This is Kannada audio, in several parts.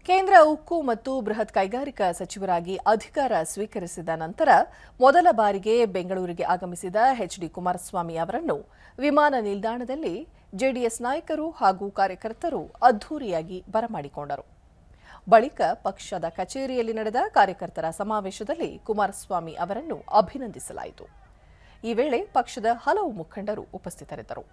ಕೇಂದ್ರ ಉಕ್ಕು ಮತ್ತು ಬೃಹತ್ ಕೈಗಾರಿಕಾ ಸಚಿವರಾಗಿ ಅಧಿಕಾರ ಸ್ವೀಕರಿಸಿದ ನಂತರ ಮೊದಲ ಬಾರಿಗೆ ಬೆಂಗಳೂರಿಗೆ ಆಗಮಿಸಿದ ಎಚ್.ಡಿ. ಕುಮಾರಸ್ವಾಮಿ ಅವರನ್ನು ವಿಮಾನ ನಿಲ್ದಾಣದಲ್ಲಿ ಜೆಡಿಎಸ್ ನಾಯಕರು ಹಾಗೂ ಕಾರ್ಯಕರ್ತರು ಅದ್ಧೂರಿಯಾಗಿ ಬರಮಾಡಿಕೊಂಡರು. ಬಳಿಕ ಪಕ್ಷದ ಕಚೇರಿಯಲ್ಲಿ ನಡೆದ ಕಾರ್ಯಕರ್ತರ ಸಮಾವೇಶದಲ್ಲಿ ಕುಮಾರಸ್ವಾಮಿ ಅವರನ್ನು ಅಭಿನಂದಿಸಲಾಯಿತು. ಈ ವೇಳೆ ಪಕ್ಷದ ಹಲವು ಮುಖಂಡರು ಉಪಸ್ಥಿತರಿದ್ದರು.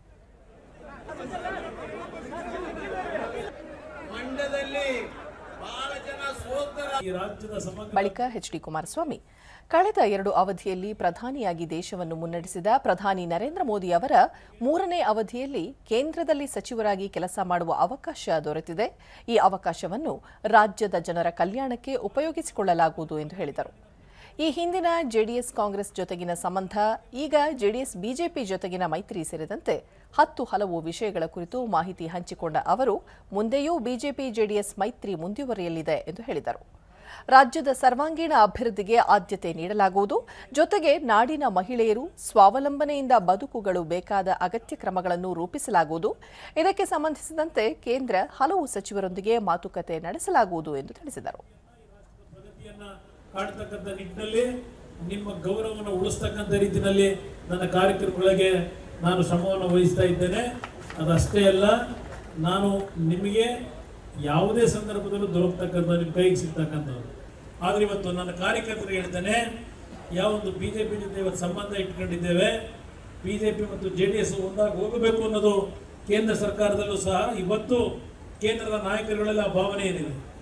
ಬಳಿಕ ಎಚ್.ಡಿ. ಕುಮಾರಸ್ವಾಮಿ ಕಳೆದ 2 ಅವಧಿಯಲ್ಲಿ ಪ್ರಧಾನಿಯಾಗಿ ದೇಶವನ್ನು ಮುನ್ನಡೆಸಿದ ಪ್ರಧಾನಿ ನರೇಂದ್ರ ಮೋದಿ ಅವರ 3ನೇ ಅವಧಿಯಲ್ಲಿ ಕೇಂದ್ರದಲ್ಲಿ ಸಚಿವರಾಗಿ ಕೆಲಸ ಮಾಡುವ ಅವಕಾಶ ದೊರೆತಿದೆ. ಈ ಅವಕಾಶವನ್ನು ರಾಜ್ಯದ ಜನರ ಕಲ್ಯಾಣಕ್ಕೆ ಉಪಯೋಗಿಸಿಕೊಳ್ಳಲಾಗುವುದು ಎಂದು ಹೇಳಿದರು. ಈ ಹಿಂದಿನ ಜೆಡಿಎಸ್ ಕಾಂಗ್ರೆಸ್ ಜೊತೆಗಿನ ಸಂಬಂಧ, ಈಗ ಜೆಡಿಎಸ್ ಬಿಜೆಪಿ ಜೊತೆಗಿನ ಮೈತ್ರಿ ಸೇರಿದಂತೆ ಹಲವು ವಿಷಯಗಳ ಕುರಿತು ಮಾಹಿತಿ ಹಂಚಿಕೊಂಡ ಅವರು ಮುಂದೆಯೂ ಬಿಜೆಪಿ ಜೆಡಿಎಸ್ ಮೈತ್ರಿ ಮುಂದುವರಿಯಲಿದೆ ಎಂದು ಹೇಳಿದರು. ರಾಜ್ಯದ ಸರ್ವಾಂಗೀಣ ಅಭಿವೃದ್ಧಿಗೆ ಆದ್ಯತೆ ನೀಡಲಾಗುವುದು. ಜೊತೆಗೆ ನಾಡಿನ ಮಹಿಳೆಯರು ಸ್ವಾವಲಂಬನೆಯಿಂದ ಬದುಕುಗಳು ಬೇಕಾದ ಅಗತ್ಯ ಕ್ರಮಗಳನ್ನು ರೂಪಿಸಲಾಗುವುದು. ಇದಕ್ಕೆ ಸಂಬಂಧಿಸಿದಂತೆ ಕೇಂದ್ರ ಹಲವು ಸಚಿವರೊಂದಿಗೆ ಮಾತುಕತೆ ನಡೆಸಲಾಗುವುದು ಎಂದು ತಿಳಿಸಿದರು. ಕಾಡ್ತಕ್ಕಂಥ ನಿಟ್ಟಿನಲ್ಲಿ ನಿಮ್ಮ ಗೌರವವನ್ನು ಉಳಿಸ್ತಕ್ಕಂಥ ರೀತಿಯಲ್ಲಿ ನನ್ನ ಕಾರ್ಯಕ್ರಮಗಳಿಗೆ ನಾನು ಶ್ರಮವನ್ನು ವಹಿಸ್ತಾ ಇದ್ದೇನೆ. ಅದಷ್ಟೇ ಅಲ್ಲ, ನಾನು ನಿಮಗೆ ಯಾವುದೇ ಸಂದರ್ಭದಲ್ಲೂ ದೊರಕತಕ್ಕಂಥ ನಿಮ್ಮ ಕೈಗೆ ಸಿಗ್ತಕ್ಕಂಥದ್ದು. ಆದರೆ ಇವತ್ತು ನನ್ನ ಕಾರ್ಯಕರ್ತರಿಗೆ ಹೇಳ್ತೇನೆ, ಯಾವೊಂದು ಬಿಜೆಪಿ ಜೊತೆ ಇವತ್ತು ಸಂಬಂಧ ಇಟ್ಕೊಂಡಿದ್ದೇವೆ, ಬಿಜೆಪಿ ಮತ್ತು ಜೆಡಿಎಸ್ ಒಂದಾಗಿ ಹೋಗಬೇಕು ಅನ್ನೋದು ಕೇಂದ್ರ ಸರ್ಕಾರದಲ್ಲೂ ಸಹ ಇವತ್ತು ಕೇಂದ್ರದ ನಾಯಕರುಗಳೆಲ್ಲ ಭಾವನೆ ಏನಿದೆ.